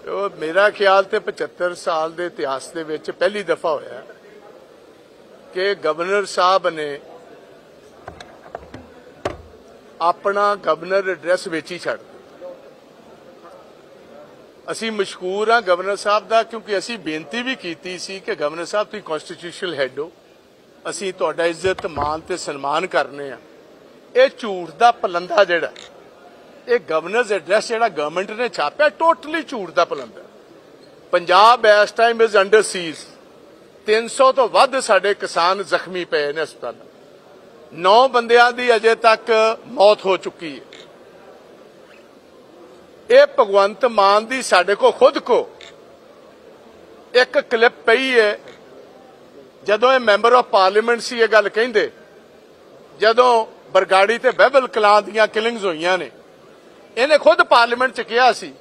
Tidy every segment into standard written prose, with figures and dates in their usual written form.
मेरा ख्याल तो 75 साल के इतिहास के विच पहली दफा होया कि गवर्नर साहब ने अपना गवर्नर एड्रैस विच ही छड्ड दित्ता। असीं मशकूर हाँ गवर्नर साहब का, क्योंकि असीं बेनती भी की सी कि गवर्नर साहब तुसीं कॉन्स्टिट्यूशनल हैड हो, असीं तुहाडा इज्जत मान ते सन्मान करने आ। ये झूठ का पलंदा जिहड़ा ये गवर्नर एड्रैस जिहड़ा गवर्नमेंट ने छापिया टोटली झूठ का पलंदा। पंजाब इस टाइम इज अंडर सीज। 300 तो वध साडे किसान जख्मी पे ने अस्पताल। 9 बंदियां दी अजे तक मौत हो चुकी है। ये भगवंत मान दी साडे को खुद को एक क्लिप पई है जदों ये मैंबर ऑफ पार्लीमेंट सी ये गल कहिंदे जदों बरगाड़ी ते बहबल कलां दीयां किलिंग्स होईयां ने। इन्हें खुद पार्लीमेंट च कहा सी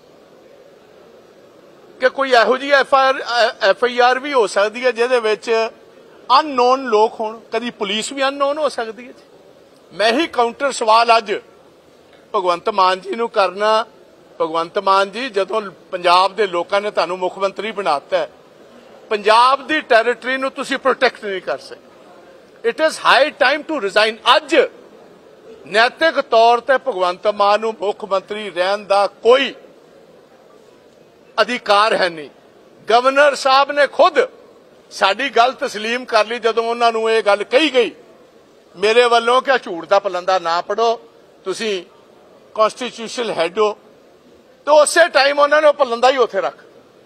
कि कोई इहो जी FIR भी हो सकती है जिहदे विच अननोन लोग होण, कदी पुलिस भी अननोन हो सकती है। मैं ही काउंटर सवाल अज भगवंत मान जी नूं करना। भगवंत मान जी, जदों पंजाब दे लोकां ने तुहानूं मुख मंत्री बनाता है, पंजाब दी टैरेटरी नूं तुसीं प्रोटैक्ट नहीं कर सकदे। It is high time to resign. अज नैतिक तौर पर भगवंत मान नूं मुख मंत्री रहन दा कोई अधिकार है नहीं। गवर्नर साहब ने खुद साडी गल तस्लीम कर ली जदों उन्हां नूं ये गल कही गई मेरे वालों कि झूठ का पलंदा ना पढ़ो, तुसीं कॉन्स्टिट्यूशनल हैड हो, तो उस टाइम उन्होंने पलंदा ही उत्थे रख।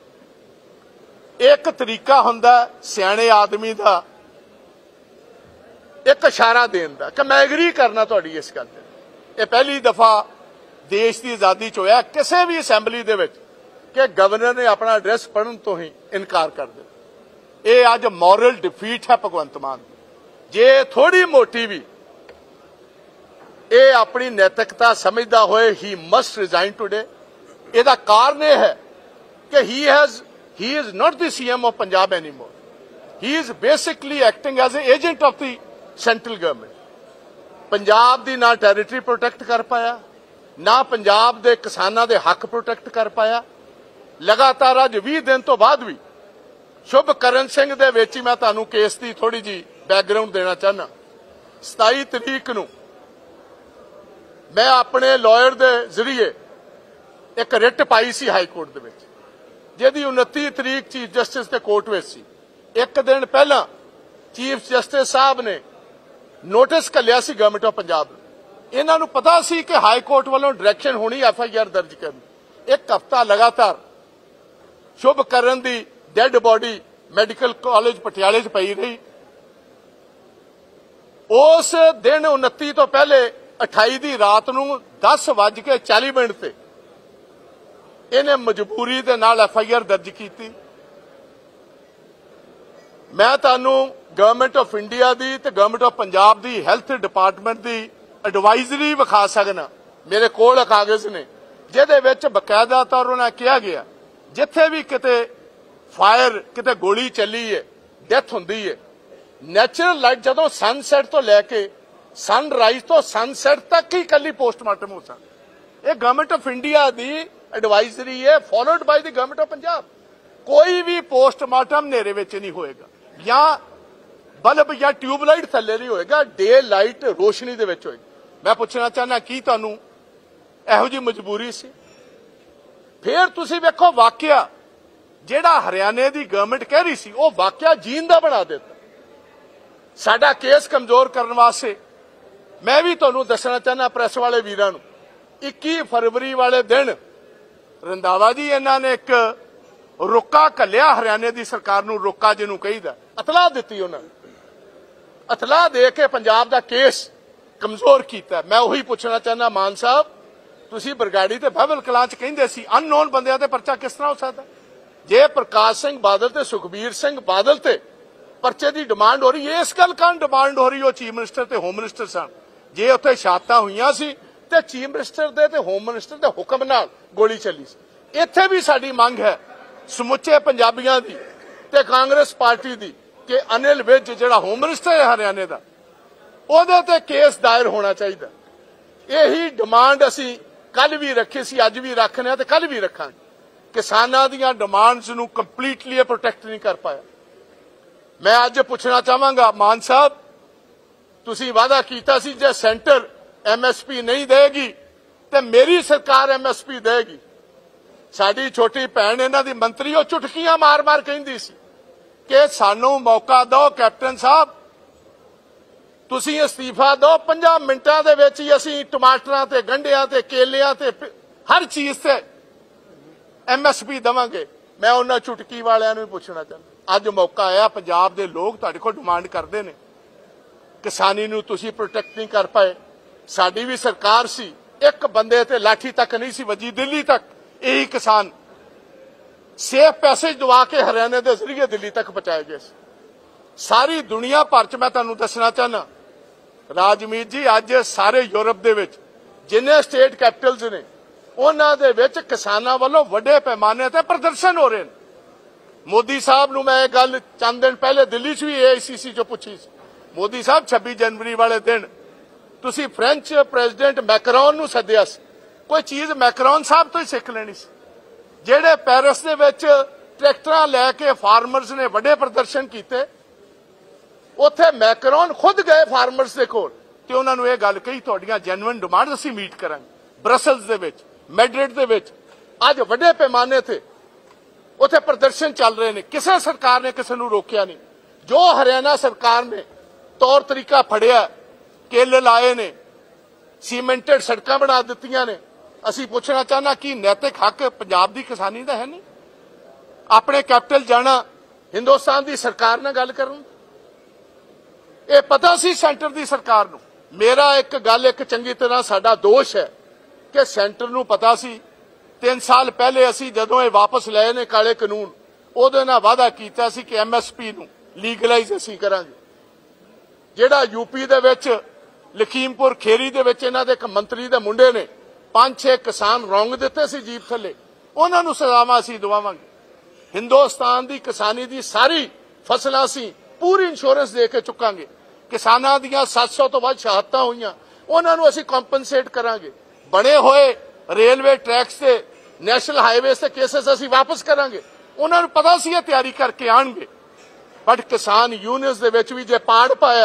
एक तरीका हुंदा सियाणे आदमी का एक इशारा देन दा कि मैं एग्री करना तुहाडी इस गल ते। ये पहली दफा देश की आजादी च होया किसी भी असैंबली दे विच कि गवर्नर ने अपना एड्रैस पढ़न तो ही इनकार कर दिया। ये अज मॉरल डिफीट है भगवंत मान की। जे थोड़ी मोटी भी ये अपनी नैतिकता समझदा होए ही मस्ट रिजाइन टुडे। इसदा कारण यह है कि he is not the CM of Punjab anymore. He is basically acting as a agent of the central government. Punjab की ना टैरेटरी प्रोटैक्ट कर पाया, ना पंजाब के किसानों के हक प्रोटैक्ट कर पाया। लगातार अज 20 दिन तो बाद भी शुभकरण सिंह दे विच मैं तुहानूं केस की थोड़ी जी बैकग्राउंड देना चाहना। 27 तरीक नूं मैं अपने लॉयर दे जरिए एक रिट पाई सी हाई कोर्ट दे विच, जिहदी 29 तरीक चीफ जस्टिस के कोर्ट विच सी। एक दिन पहला चीफ जस्टिस साहब ने नोटिस घल्लिया सी गवर्नमेंट ऑफ पंजाब नूं। इन्हां नूं पता सी कि हाई कोर्ट वालों डायरैक्शन होनी FIR दर्ज करनी। एक हफ्ता लगातार शुभकरण की डेड बॉडी मैडिकल कॉलेज पटियाले च पई रही। उस दिन 29 तो पहले 28 की रात नूं 10:40 ते इन्हें मजबूरी के नाल FIR दर्ज की। मैं तुहानूं गवर्नमेंट ऑफ इंडिया की ते गवर्नमेंट ऑफ पंजाब की हैल्थ डिपार्टमेंट की एडवाइजरी विखा सकना। मेरे कोल कागज ने जिहदे विच बकायदा तौर उन्हें कहा गया जिथे भी किते फायर किते गोली चली है, डेथ हुंदी है, नैचुरल लाइट जदों सनसैट तो लैके सनराइज तो सनसैट तक ही कली पोस्टमार्टम हो सकता। यह गवर्नमेंट ऑफ इंडिया की एडवाइजरी है, followed by the government of Punjab. कोई भी पोस्टमार्टम नेरे विच नहीं होएगा, या बल्ब या ट्यूबलाइट थल्ले नहीं होएगा, डे लाइट रोशनी दे विच होएगा। मैं पूछना चाहना की तुहानूं इहो जी मजबूरी सी? फिर तुसीं वेखो वाकया जिहड़ा हरियाणे की गवर्नमेंट कह रही सी वो वाकया जीन दा बना दिता। साडा केस कमजोर करने वास्ते मैं भी तुहानूं दसना चाहना प्रेस वाले वीरां नूं 21 फरवरी वाले दिन रंधावा जी इन्हां ने एक रोका घल्लिया हरियाणे की सरकार नूं। रोका जिन्हों कहीदा इतलाह दी उन्होंने, इतलाह दे के पंजाब का केस कमजोर किया। मैं उही पूछना चाहना मान साहब, तुसीं बरगाड़ी ते बहबल कलां च कहिंदे सी अननोन बंदियां ते परचा किस तरह हो सकता? जे प्रकाश सिंह बादल ते सुखबीर सिंह बादल ते परचे की डिमांड हो रही है, इस गल कारण डिमांड हो रही है चीफ मिनिस्टर ते होम मिनिस्टर सन। जे उत्थे शातां होईयां सी ते चीफ मिनिस्टर दे ते होम मिनिस्टर दे हुक्म नाल गोली चली सी। इत्थे भी साडी मंग है समुचे पंजाबियां दी ते कांग्रेस पार्टी दी कि अनिल विज जिहड़ा होम मिनिस्टर है हरियाणे दा ਉਹਦੇ ਤੇ केस दायर होना चाहिए। यही डिमांड असी कल भी रखी सी, अज भी रखने ते कल भी रखांगे किसानां दीयां डिमांड्स नूं कंप्लीटली प्रोटेक्ट नहीं कर पाया। मैं अज पुछना चाहांगा मान साहब, तुसीं वादा कीता सी जे सेंटर MSP नहीं देगी तो मेरी सरकार MSP देगी। साडी छोटी भैन इन्हां दी मंत्री वो चुटकियां मार मार कहिंदी सी कि सानू मौका दो कैप्टन साहब, तुसीं इस्तीफा दो, 5 मिनटां दे विच ही असीं टमाटरां ते गंढियां ते केलियां ते हर चीज़ से MSP देवांगे। मैं उन्हां चुटकी वालियां नूं पुछना चाहंदा, अज मौका आया, पंजाब दे लोग तुहाडे कोल डिमांड करदे ने, किसानी नूं तुसीं प्रोटेक्ट नहीं कर पाए। साडी भी सरकार सी, एक बंदे ते लाठी तक नहीं सी वजी, दिल्ली तक यही किसान सेफ पैसेज दवा के हरियाणे के जरिए दिल्ली तक पहुंचाए गए। सारी दुनिया भर च मैं तुहानूं दसना चाहना राजमीत जी, अज सारे यूरोप दे विच जिन्ने स्टेट कैपिटल्स ने उन्हां दे विच किसानां वल्लों वड्डे पैमाने ते प्रदर्शन हो रहे हैं। मोदी साहब नूं मैं गल चंद दिन पहले दिल्ली च भी AICC चो पूछी सी, मोदी साहब 26 जनवरी वाले दिन तुसीं फ्रेंच प्रेजिडेंट मैकरॉन नूं सद्दिया सी, कोई चीज़ मैकरॉन साहब तो ही सीख लेनी सी। ਜਿਹੜੇ ਪੈਰਿਸ ਦੇ ਵਿੱਚ ਟਰੈਕਟਰਾਂ ਲੈ ਕੇ ਫਾਰਮਰਸ ਨੇ ਵੱਡੇ ਪ੍ਰਦਰਸ਼ਨ ਕੀਤੇ, ਉੱਥੇ ਮੈਕਰੋਨ ਖੁਦ ਗਏ ਫਾਰਮਰਸ ਦੇ ਕੋਲ ਤੇ ਉਹਨਾਂ ਨੂੰ ਇਹ ਗੱਲ ਕਹੀ ਤੁਹਾਡੀਆਂ ਜੈਨੂਇਨ ਡਿਮਾਂਡ ਅਸੀਂ ਮੀਟ ਕਰਾਂਗੇ। ਬ੍ਰਸਲਸ ਦੇ ਵਿੱਚ, ਮੈਡਰਿਡ ਦੇ ਵਿੱਚ ਅੱਜ ਵੱਡੇ ਪੈਮਾਨੇ ਤੇ ਉੱਥੇ ਪ੍ਰਦਰਸ਼ਨ ਚੱਲ ਰਹੇ ਨੇ। ਕਿਸੇ ਸਰਕਾਰ ਨੇ ਕਿਸੇ ਨੂੰ ਰੋਕਿਆ ਨਹੀਂ। ਜੋ ਹਰਿਆਣਾ ਸਰਕਾਰ ਨੇ ਤੌਰ ਤਰੀਕਾ ਫੜਿਆ, ਕੇਲੇ ਲਾਏ ਨੇ, ਸੀਮੈਂਟਡ ਸੜਕਾਂ ਬਣਾ ਦਿੱਤੀਆਂ ਨੇ। ਅਸੀਂ ਪੁੱਛਣਾ ਚਾਹਨਾ ਕਿ ਨੈਤਿਕ ਹੱਕ ਪੰਜਾਬ ਦੀ ਕਿਸਾਨੀ ਦਾ ਹੈ ਨਹੀਂ? ਆਪਣੇ ਕੈਪੀਟਲ ਜਾਣਾ, ਹਿੰਦੁਸਤਾਨ ਦੀ ਸਰਕਾਰ ਨਾਲ ਗੱਲ ਕਰਨ, ਇਹ ਪਤਾ ਸੀ ਸੈਂਟਰ ਦੀ ਸਰਕਾਰ ਨੂੰ। ਮੇਰਾ ਇੱਕ ਗੱਲ ਇੱਕ ਚੰਗੀ ਤਰ੍ਹਾਂ ਸਾਡਾ ਦੋਸ਼ ਹੈ ਕਿ ਸੈਂਟਰ ਨੂੰ ਪਤਾ ਸੀ 3 ਸਾਲ ਪਹਿਲੇ ਅਸੀਂ ਜਦੋਂ ਇਹ ਵਾਪਸ ਲਏ ਨੇ ਕਾਲੇ ਕਾਨੂੰਨ, ਉਹਦੇ ਨਾਲ ਵਾਅਦਾ ਕੀਤਾ ਸੀ ਕਿ MSP ਨੂੰ ਲੀਗਲਾਈਜ਼ ਅਸੀਂ ਕਰਾਂਗੇ। ਜਿਹੜਾ UP ਦੇ ਵਿੱਚ ਲਖੀਮਪੁਰ ਖੇਰੀ ਦੇ ਵਿੱਚ ਇਹਨਾਂ ਦੇ ਇੱਕ ਮੰਤਰੀ ਦੇ ਮੁੰਡੇ ਨੇ 5-6 किसान रौंग दिते सी जीप थले, उन्होंने सजावां असीं दवावांगे। हिंदुस्तान की किसानी की सारी फसलां असीं पूरी इंश्योरेंस दे के चुकांगे। किसानां दीयां 700 तो वध शहादतां होईयां, उन्होंने असीं कंपनसेट करांगे। बने हुए रेलवे ट्रैक्स से, नैशनल हाईवे से केसेस असीं वापस करांगे। उन्होंने पता सी ये तैयारी करके आउणगे, बट किसान यूनियंस दे विच भी जे पाड़ पाया,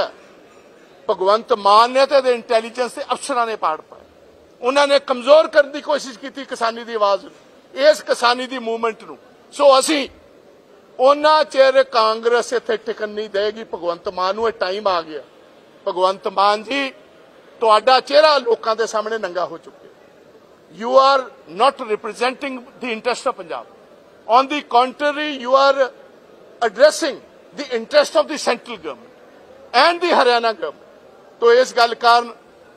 भगवंत मान ने ते इंटैलीजेंस के अफसरां ने पाड़ पाया। उन्होंने कमजोर करने की कोशिश की किसानी की आवाज, इस किसानी की मूवमेंट नूं। सो असीं उन्ना चेर कांग्रेस इत्थे टिकन नहीं देगी। भगवंत मान नूं टाइम आ गया। भगवंत मान जी, तुहाडा चेहरा लोकां दे सामने नंगा हो चुके। You are not representing the interest of Punjab, on the contrary you are addressing the interest of the central government and the Haryana government. तो इस गल कारण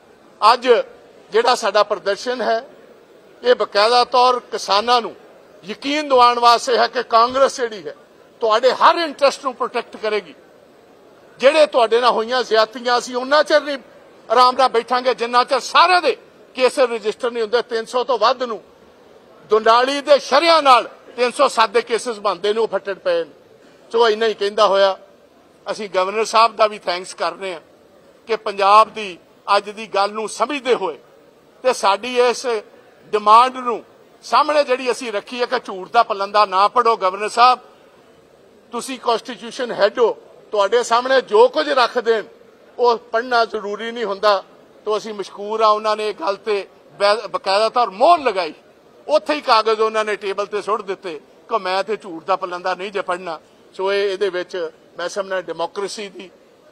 अज ਜਿਹੜਾ ਸਾਡਾ ਪ੍ਰਦਰਸ਼ਨ ਹੈ ਇਹ ਬਕਾਇਦਾ ਤੌਰ ਕਿਸਾਨਾਂ ਨੂੰ ਯਕੀਨ ਦਿਵਾਉਣ ਵਾਸਤੇ ਹੈ ਕਿ ਕਾਂਗਰਸ ਜਿਹੜੀ ਹੈ ਤੁਹਾਡੇ ਹਰ ਇੰਟਰਸਟ ਨੂੰ ਪ੍ਰੋਟੈਕਟ ਕਰੇਗੀ। ਜਿਹੜੇ ਤੁਹਾਡੇ ਨਾਲ ਹੋਈਆਂ ਜ਼ਿਆਦਤੀਆਂ ਅਸੀਂ ਉਹਨਾਂ ਚਿਰ ਨਹੀਂ ਆਰਾਮ ਨਾਲ ਬੈਠਾਂਗੇ ਜਿੰਨਾ ਚਿਰ ਸਾਰੇ ਦੇ ਕੇਸ ਰਜਿਸਟਰ ਨਹੀਂ ਹੁੰਦੇ। 300 ਤੋਂ ਵੱਧ ਨੂੰ ਦੁਨਾਲੀ ਦੇ ਸ਼ਰਿਆਂ ਨਾਲ 307 ਦੇ ਕੇਸਿਸ ਬਣਦੇ ਨੇ, ਉਹ ਫੱਟੜ ਪਏ ਨੇ। ਸੋ ਇੰਨਾ ਹੀ ਕਹਿੰਦਾ ਹੋਇਆ ਅਸੀਂ ਗਵਰਨਰ ਸਾਹਿਬ ਦਾ ਵੀ ਥੈਂਕਸ ਕਰਨੇ ਆ ਕਿ ਪੰਜਾਬ ਦੀ ਅੱਜ ਦੀ ਗੱਲ ਨੂੰ ਸਮਝਦੇ ਹੋਏ ਤੇ ਸਾਡੀ ਇਸ ਡਿਮਾਂਡ ਨੂੰ ਸਾਹਮਣੇ ਜਿਹੜੀ ਅਸੀਂ ਰੱਖੀ ਹੈ ਕਿ ਝੂਠ ਦਾ ਪਲੰਦਾ ਨਾ ਪੜੋ। ਗਵਰਨਰ ਸਾਹਿਬ ਤੁਸੀਂ ਕਨਸਟੀਟਿਊਸ਼ਨ ਹੈਡ ਹੋ, ਤੁਹਾਡੇ ਸਾਹਮਣੇ ਜੋ ਕੁਝ ਰੱਖ ਦੇਣ ਉਹ ਪੜ੍ਹਨਾ ਜ਼ਰੂਰੀ ਨਹੀਂ ਹੁੰਦਾ। तो असीं मशकूर हाँ, उन्होंने एक गल ते बकायदा तौर मोहर लगाई, उत्थे ही कागज उन्होंने टेबल ते सुट दिते कि मैं ते झूठ दा पलंदा नहीं जे पढ़ना। सो इहदे विच मैं समझना डेमोक्रेसी दी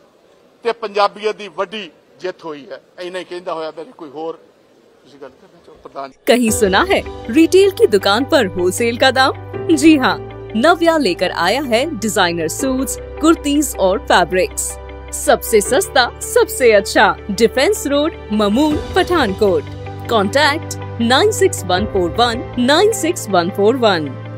ते पंजाबीयत दी वड्डी जित हुई है। इन्ना ही कहंदा होया मेरे कोई होर तुसीं गल करना चाहो प्रधान। कहीं सुना है रिटेल की दुकान पर होलसेल का दाम? जी हाँ, नव्या लेकर आया है डिजाइनर सूट्स, कुर्तीज और फैब्रिक्स। सबसे सस्ता, सबसे अच्छा, defence road, Mamun, Pathankot. Contact 96141 96141।